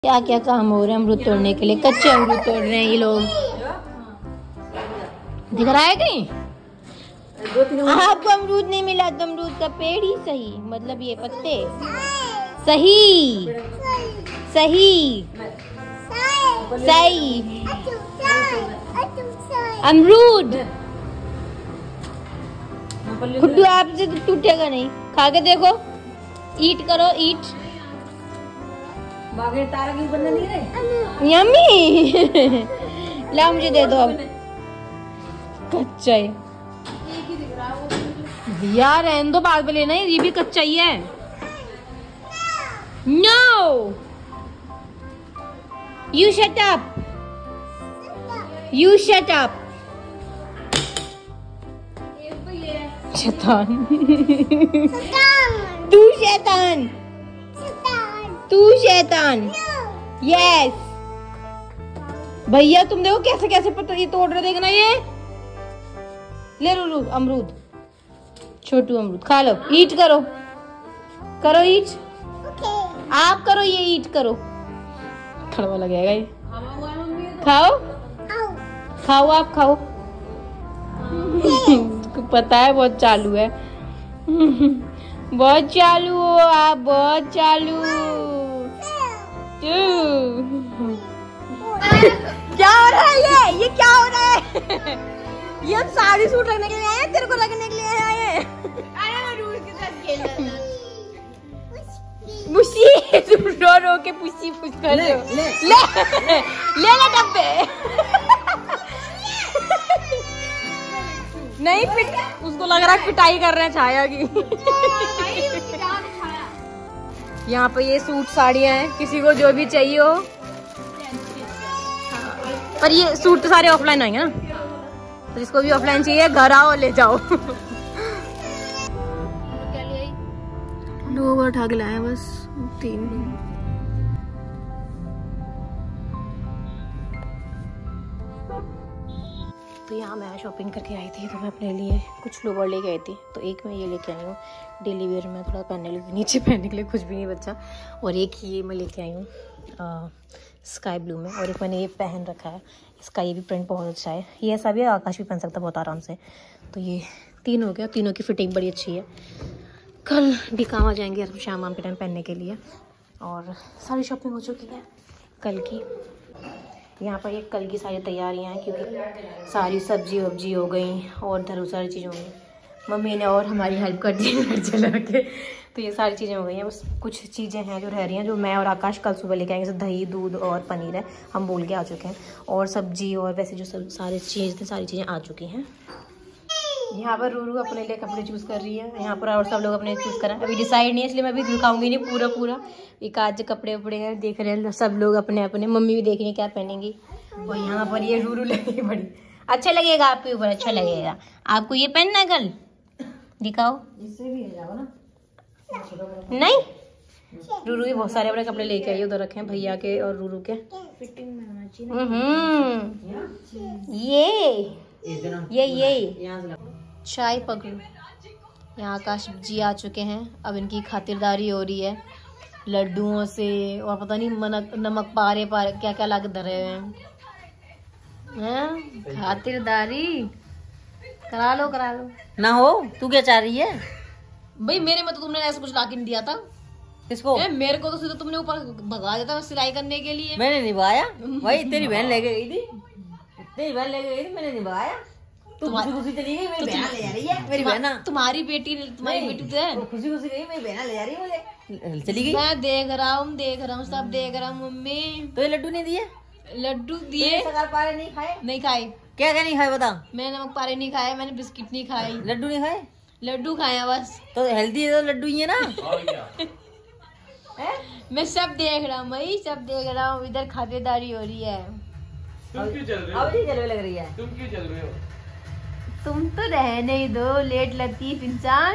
क्या क्या काम हो रहे हैं अमरूद तोड़ने के लिए। कच्चे अमरूद तोड़ रहे हैं ये लोग। दिख रहा है कहीं? आपको अमरूद नहीं मिला तो अमरूद का पेड़ ही सही, मतलब ये पत्ते सही सही सही अमरूद। खुड्डू आपसे तो टूटेगा नहीं, खा के देखो। ईट करो, ईट। तारा की बनने नहीं रहे। यम्मी। ला मुझे दे दो अब। कच्चा है यार, रहने दो, बाद में लेना है। ये भी कच्चा ही है। No, you shut up, you shut up. शैतान। तू शैतान, तू शैतान। यस भैया, तुम देखो कैसे कैसे पत्ते ये तोड़ रहे, देखना ये। ले रूरू अमरूद, छोटू अमरूद खा लो। ईट करो, करो ईट। आप करो, ये ईट करो। कड़वा लगेगा ये। खाओ खाओ, आप खाओ। पता है बहुत चालू है। बहुत चालू हो आप, बहुत चालू। क्या हो रहा है ये क्या हो रहा है? ये साड़ी सूट रखने के लिए आए हैं, तेरे को रखने के लिए आए हैं। पुसी रो रो के पुसी पुस कर ले ले डब्बे। नहीं पिट, उसको लग रहा है पिटाई कर रहे हैं छाया की। यहाँ पे ये सूट साड़ियाँ हैं, किसी को जो भी चाहिए हो। पर ये सूट तो सारे ऑफलाइन आएंगे ना, तो जिसको भी ऑफलाइन चाहिए घर आओ ले जाओ। लोग उठा के लाए बस 3। तो यहाँ मैं शॉपिंग करके आई थी, तो मैं अपने लिए कुछ लोवर लेके आई थी। तो एक मैं ये लेके आई हूँ डेली वेयर में, थोड़ा पहनने के लिए, नीचे पहनने के लिए कुछ भी नहीं बचा। और एक ये मैं लेके आई हूँ स्काई ब्लू में, और एक मैंने ये पहन रखा है। इसका ये भी प्रिंट बहुत अच्छा है। ये ऐसा भी है, आकाश भी पहन सकता है बहुत आराम से। तो ये 3 हो गया, तीनों की फिटिंग बड़ी अच्छी है। कल भी काम आ जाएंगे शाम के टाइम पहनने के लिए। और सारी शॉपिंग हो चुकी है कल की। यहाँ पर ये कल की सारी तैयारियाँ हैं, क्योंकि सारी सब्जी वब्जी हो गई और इधर सारी चीज़ें हो गई। मम्मी ने और हमारी हेल्प कर दी घर चला के। तो ये सारी चीज़ें हो गई हैं, बस कुछ चीज़ें हैं जो रह रही हैं, जो मैं और आकाश कल सुबह लेके आएंगे। जैसे दही, दूध और पनीर है, हम बोल के आ चुके हैं। और सब्जी और वैसे जो सब सारी चीज़ थी, सारी चीज़ें आ चुकी हैं। यहाँ पर रूरू अपने लिए कपड़े चूज़ कर रही है, यहाँ पर और सब लोग अपने चूज़ कर रहे हैं। अभी डिसाइड नहीं है, इसलिए मैं अभी दिखाऊंगी नहीं पूरा। एक आज कपड़े वपड़े हैं, देख रहे हैं सब लोग अपने अपने। मम्मी भी देख रही है क्या पहनेंगी। और यहाँ पर ये रूरू लगेगी बड़ी। अच्छा लगेगा आपके ऊपर, अच्छा लगेगा आपको। ये पहनना है कल, दिखाओ। इससे भी जाओ ना। नहीं, रूरू भी बहुत सारे अपने कपड़े लेके आई, उधर रखे हैं भैया के और रूरू के। फिटिंग में होना चाहिए। ये चाय पकड़ो। यहाँ आकाश जी आ चुके हैं, अब इनकी खातिरदारी हो रही है लड्डुओं से, और पता नहीं नमक पारे क्या क्या ला के धरे हुए हैं। खातिरदारी करा लो ना। हो तू क्या चाह रही है भाई? मेरे में तो तुमने ऐसा कुछ ला के नहीं दिया था। किसको? मेरे को तो सीधा तुमने ऊपर भगा देता सिलाई करने के लिए। मैंने निभाया भाई, तेरी बहन लेके गई थी, मैंने निभाया। खुशी चली गई, मेरी बहन ले जा रही है। मेरी बहना तुम्हारी बेटी तो खुशी गई, मेरी बहना ले जा रही है मुझे, चली गई। मैं देख रहा हूँ सब देख रहा हूँ। मम्मी तो ये लड्डू नहीं दिए? लड्डू दिए। पारे नहीं खाए। क्या नहीं खाए बता? मैंने नमक पारे नहीं खाए, मैंने बिस्किट नहीं खाए। लड्डू नहीं खाए? लड्डू खाया बस। तो हेल्दी है तो लड्डू ही है ना। मैं सब देख रहा हूँ भाई, सब देख रहा हूँ। इधर खातिरदारी हो रही है। तुम क्यों चल रहे हो? अभी चलने लग रही है। तुम क्यों चल रहे हो? तुम तो रहने ही दो, लेट लतीफ इंसान।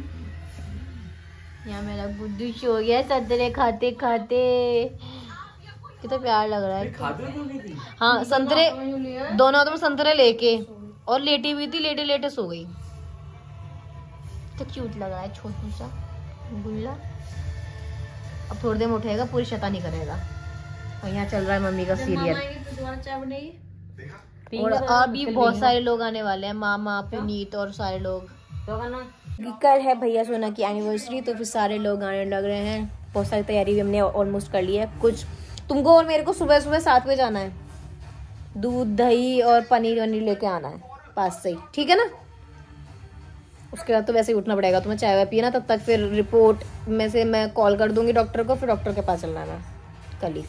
यहाँ मेरा गुड्डू सो गया संतरे खाते खाते। कितना प्यार लग रहा है। खाते तो नहीं थी? हाँ संतरे, दोनों हाथों में संतरे लेके, और लेटी हुई थी, लेटे सो गई। तो क्यूट लग रहा है, छोटू सा गुल्ला। अब थोड़ी देर में उठेगा, पूरी शैतानी करेगा। और यहाँ चल रहा है मम्मी का सीरियल। चाय बनाइए। और अभी बहुत सारे लोग आने वाले हैं, मामा पुनीत और सारे लोग। कल है भैया सोना की एनिवर्सरी, तो फिर सारे लोग आने लग रहे हैं। बहुत सारी तैयारी भी हमने ऑलमोस्ट कर ली है। कुछ तुमको और मेरे को सुबह सुबह 7 बजे जाना है, दूध दही और पनीर वनीर लेके आना है पास से ही, ठीक है ना। उसके बाद तो वैसे ही उठना पड़ेगा तुम्हें, चाय वाय पिए ना। तब तक फिर रिपोर्ट में से मैं कॉल कर दूंगी डॉक्टर को, फिर डॉक्टर के पास चलना है मैं कल ही।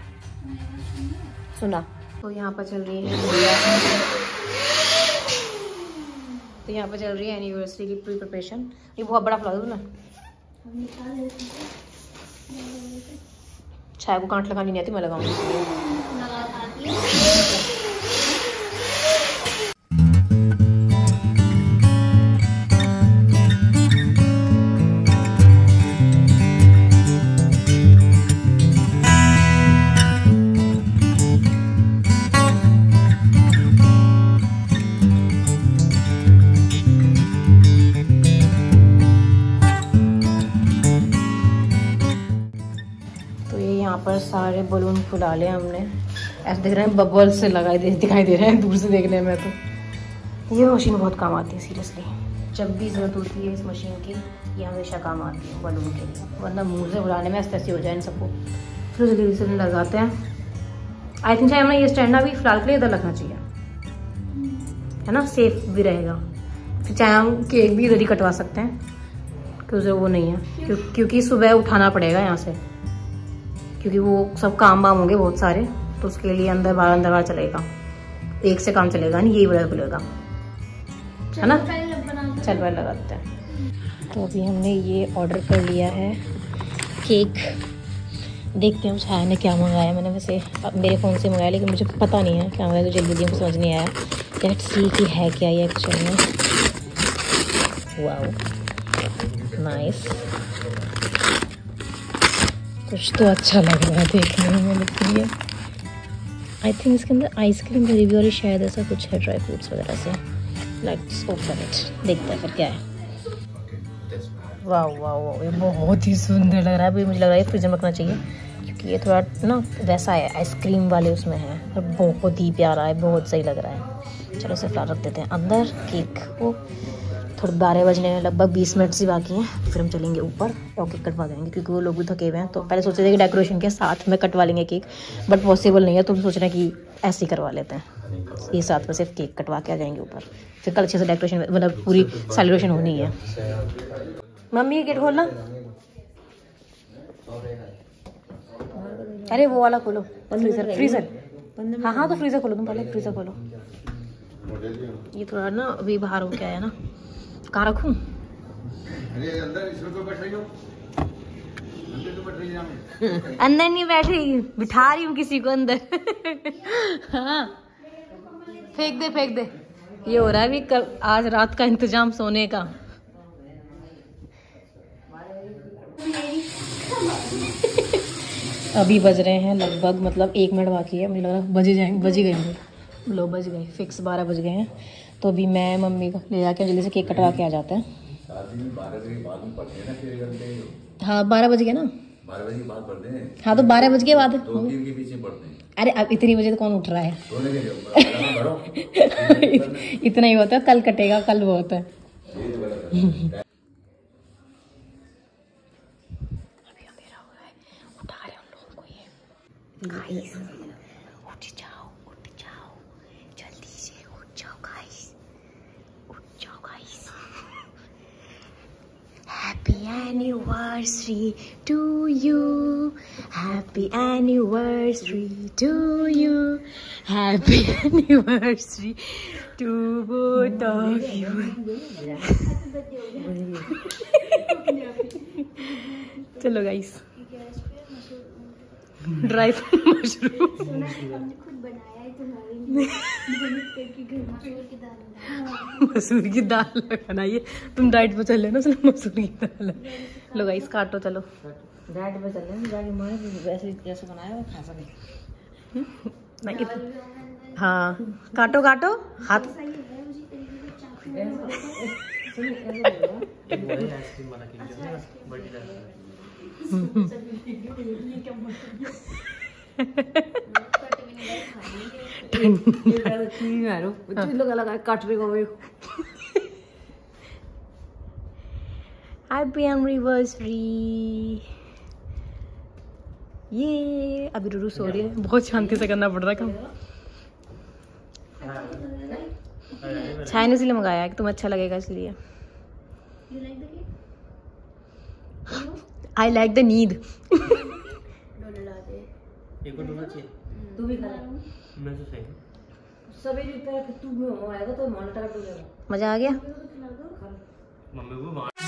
सुना तो यहाँ पर चल रही है एनिवर्सरी की प्री प्रिपरेशन। ये बहुत बड़ा फ्लावर ना, चाय को कांट लगानी नहीं आती, मैं लगाऊंगी। यहाँ पर सारे बलून फुला ले हमने, ऐसे दिख रहे हैं बबल से दिखाई दे रहे हैं दूर से देखने में। तो ये मशीन बहुत काम आती है सीरियसली, जब भी ज़रूरत होती है इस मशीन की ये हमेशा काम आती है बलून के लिए, वरना मुँह से उड़ाने में ऐसे हो जाए इन सबको। फिर जल्दी से लगाते हैं। आई थिंक हमें ये स्टैंड अभी फिलहाल के लिए इधर रखना चाहिए, है ना, सेफ भी रहेगा। फिर चाहे हम केक भी इधर ही कटवा सकते हैं, क्योंकि वो नहीं है क्योंकि सुबह उठाना पड़ेगा यहाँ से, क्योंकि वो सब काम वाम होंगे बहुत सारे, तो उसके लिए अंदर बाहर चलेगा, एक से काम चलेगा नहीं, यही बड़ा खुलेगा, है ना। चल पहले लगाते हैं। तो अभी हमने ये ऑर्डर कर लिया है केक, देखते हैं छाया ने क्या मंगाया। मैंने वैसे मेरे फ़ोन से मंगाया, लेकिन मुझे पता नहीं है क्या मंगाया, तो जल्दी मुझे समझ नहीं आया। लेट्स सी कि है क्या ये एक्चुअली में। वाओ नाइस, कुछ तो अच्छा लग रहा है देखने में, लेकिन ये आई थिंक इसके अंदर आइसक्रीम भरी हुई और शायद ऐसा कुछ है ड्राई फ्रूट्स वगैरह से। लेट्स ओपन इट, देखते हैं फिर क्या है। वाह वाह वाह, ये बहुत ही सुंदर लग रहा है। अभी मुझे लग रहा है फ्रिज में रखना चाहिए, क्योंकि ये थोड़ा ना वैसा है आइसक्रीम वाले उसमें है, और बहुत ही प्यारा है, बहुत सही लग रहा है। चलो इसे फिलहाल रख देते हैं अंदर। केक को थोड़े 12 बजने में लगभग 20 मिनट से बाकी हैं, फिर हम चलेंगे ऊपर और केक कटवा देंगे, क्योंकि वो लोग भी थके हुए हैं। तो पहले सोचे थे कि डेकोरेशन के साथ में कटवा लेंगे केक, बट पॉसिबल नहीं है, तो हम सोच रहे हैं कि ऐसे ही करवा लेते हैं, ये साथ में सिर्फ केक कटवा के आ जाएंगे ऊपर। फिर कल अच्छे से डेकोरेशन, मतलब पूरी सेलिब्रेशन होनी है। मम्मी ये गेट खोलना, अरे वो वाला खोलो, फ्रीजर। हाँ तो फ्रीजर खोलो, तुम पहले फ्रीजर खोलो। ये थोड़ा ना अभी बाहर हो के आया ना, कहाँ रखूँ? अंदर नहीं बैठ रही, बिठा रही हूँ किसी को अंदर। हाँ फेंक दे। ये हो रहा है अभी कल आज रात का इंतजाम सोने का। अभी बज रहे हैं लगभग, मतलब 1 मिनट बाकी है, मुझे लग रहा है बज ही गए लो, बज गए फिक्स 12 बज गए हैं। तो अभी मैं मम्मी को ले जाके जल्दी से केक कटवा के आ जाते हैं। हाँ 12 बज गए ना, 12 बजे के बाद पढ़ते हैं। हाँ तो 12 बज के बाद 2-3 के पीछे पढ़ते हैं। अरे अब इतनी बजे तो कौन उठ रहा है। इतना ही होता है, कल कटेगा, कल बहुत है। अभी अंधेरा हो रहा है, उठा रहे हम लोगों को ये। उठ जाओ जल्दी से, उठ जाओ guys. Happy anniversary to you, happy anniversary to you, happy anniversary to both of you. चलो गाइस, ड्राई मशरूम मसूर की दाल बनाइए। तुम डाइट पे चल लेना, चलो मसूर की दाल है। लो गाइस काटो, चलो डाइट पे चल लेना, वैसे जैसे बनाया वो खा सके। नहीं हाँ काटो हाथ। कट रहे हो हैप्पी एनिवर्सरी। ये अभी रूरू सो रही है, बहुत शांति से करना पड़ रहा है काम। छाया ने इसलिए मंगाया कि तुम्हें अच्छा लगेगा इसलिए। आई लाइक द नींद। एक और डोना चाहिए। तू भी खा मैं तो सही। सभी रिपेयर तू में आएगा तो मॉनिटर कर देगा। मजा आ गया। मम्मी को